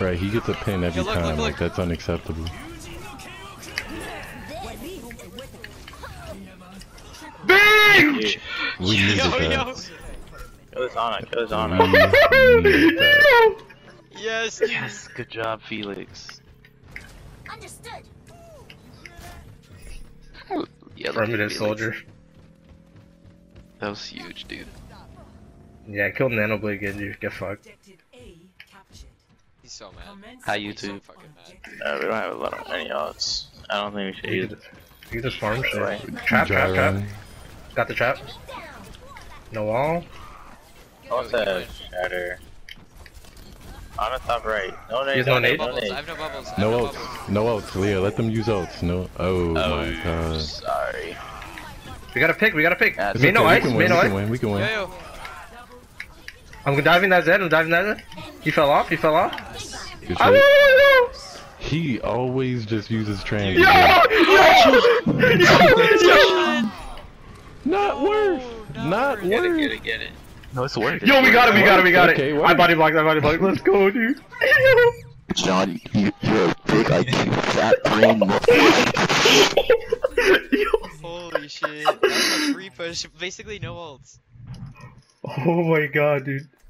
Right, he gets a pin every time. Like that's unacceptable. Bang! We needed that. Kill his Ana, kill his Ana. Yes, dude. Yes, good job, Felix. Understood. Yeah, Primitive soldier. That was huge, dude. Yeah, kill Nanoblade Genji. Get fucked. He's so mad. Hi, He's so YouTube. fucking mad. We don't have a lot of any odds. I don't think we should use it. You just farm shit. Right. Trap, trap, trap. Gyron. Got the trap. No wall. What's that? Shatter. On the top right. No nade. Use no nade? Bubbles. I have no bubbles. I have No bubbles. ults. No ults, Leah. Let them use ults. No. Oh my god. Sorry. We gotta pick, we gotta pick. That's Main no Okay, ice, we can main win. no We ice. can win. We can Yo, win. yo. I'm diving that Zed, I'm diving that Zed. He fell off, he fell off. Good Oh, shit. no, He always just uses trans. no, no. Yo! Not worth. Not Get worth. it, get it. No, it's worth it. Yo, we got it, we got it, we got Okay, it. work. I body blocked, I body blocked. Let's go, dude. John, you're a big IQ fat brain. Holy shit. That was a free push. Basically no ults. Oh my god, dude.